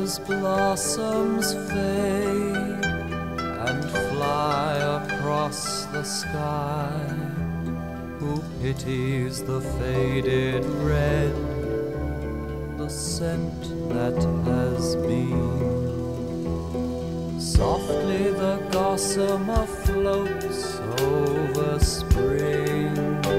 as blossoms fade and fly across the sky, who pities the faded red, the scent that has been? Softly the gossamer floats over spring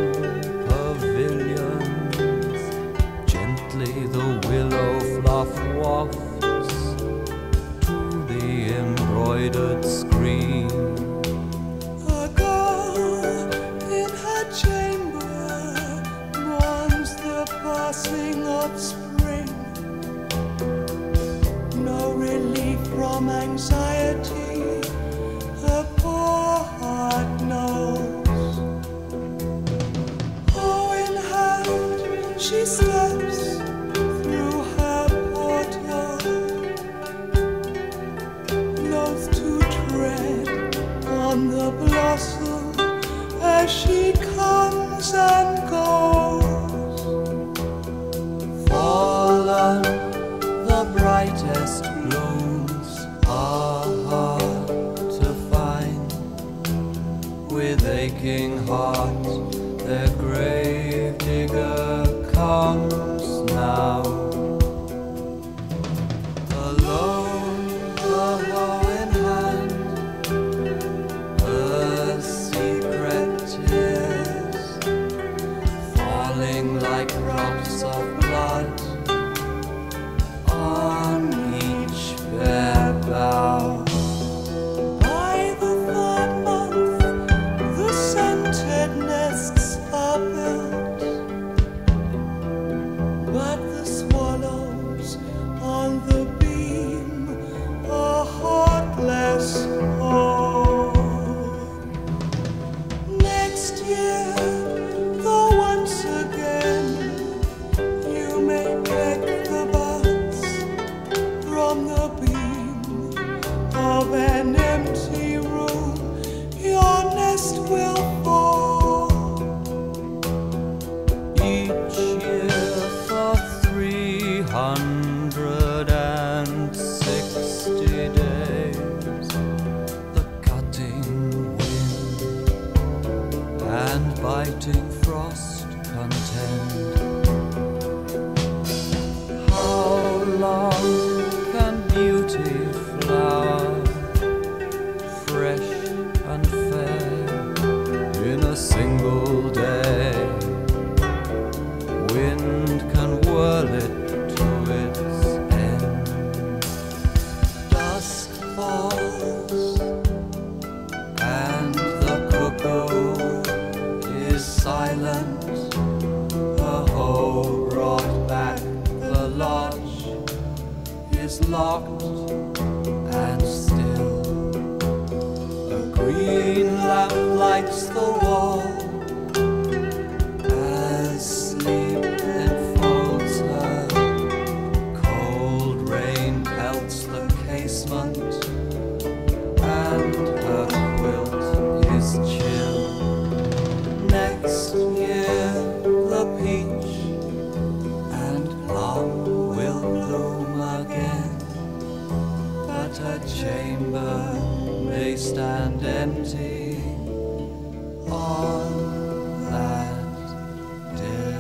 pavilions. Gently the willow fluff wafts to the embroidered screen. A girl in her chamber mourns the passing of spring. No relief from anxiety her poor heart knows. Oh, in hand she steps through her portal, loath to tread on the blossom as she comes and goes. Fallen, the brightest blooms are hard to find. With aching heart, their grave digger comes now. Alone, the hoe in hand, her secret tears falling like drops of blood on each bare bough. By the third month, the scented nests are built, but the swallows on the beam are heartless home. Next year, though once again you may pick the buds from the beam of an empty room, your nest will fall. Each year for 360 days, the cutting wind and biting frost contend. How long can beauty flower, fresh and fair, in a single day? Wind can whirl it to its end. Dusk falls, and the cuckoo is silent. Her hoe brought back, the lodge is locked and still. A green lamp lights the wall as sleep enfolds her. Cold rain pelts the casement, and her quilt is chill. Next year the peach and plum will bloom again, but her chamber may stand empty on that day.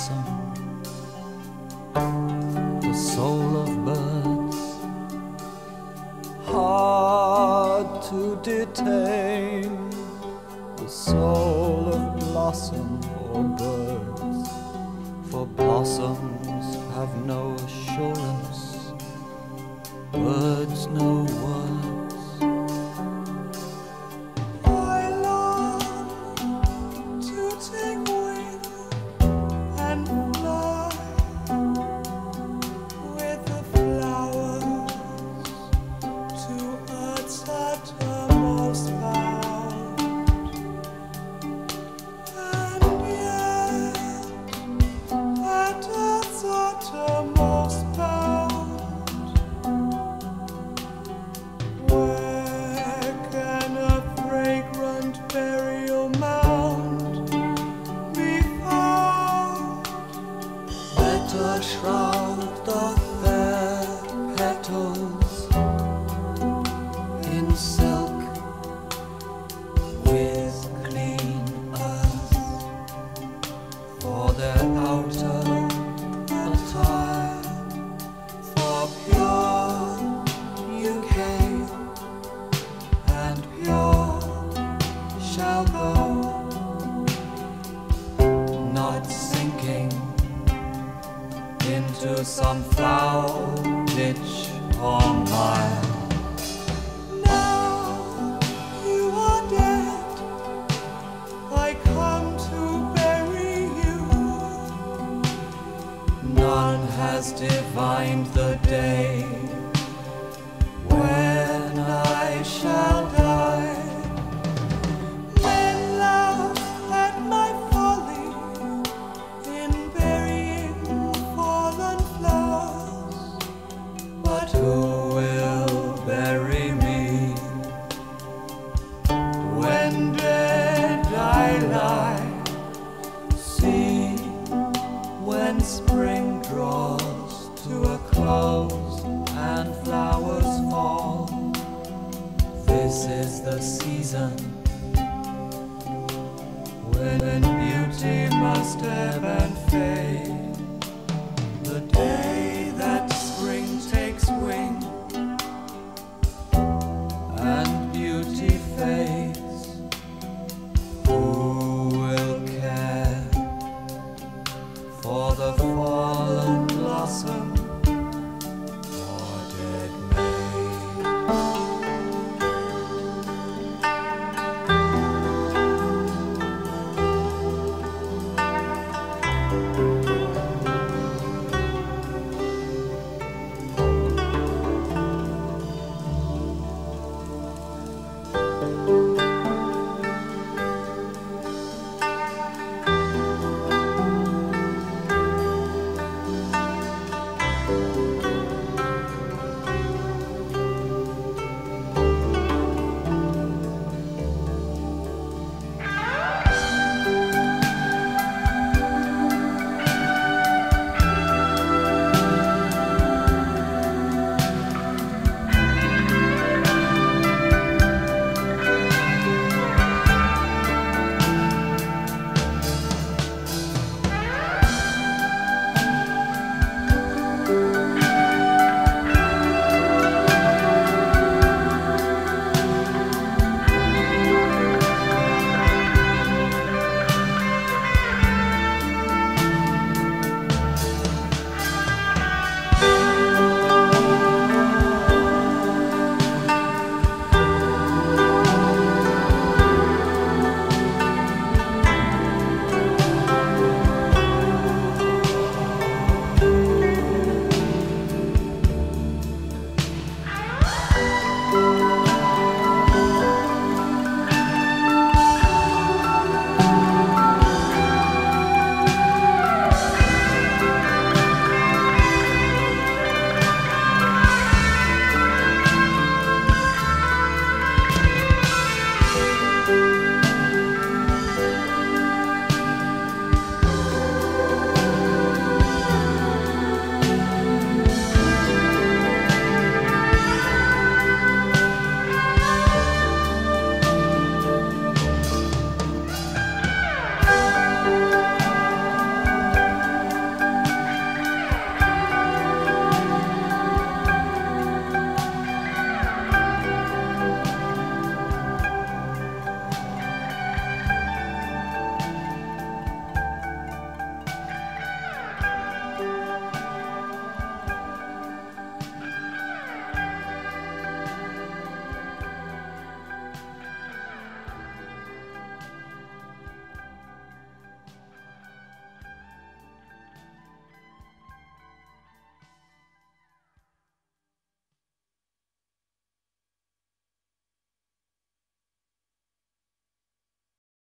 blossom, the soul of birds. Hard to detain the soul of blossom or birds, for blossoms have no assurance, birds no words. I long to take wing and fly with the flowers to earth's uttermost bound, and yet at earth's uttermost bound, where can a fragrant burial mound be found? Better shroud the fair petals in silk with clean earth, for their outer attire, for pure you came, and pure shall go, not sinking into some foul ditch or mire. Now you are dead, I come to bury you. None has divined the day when I shall die. Men laugh at my folly in burying fallen flowers, But who will bury me when dead I lie? See, when spring draws to a close and flowers fall, this is the season when beauty must ebb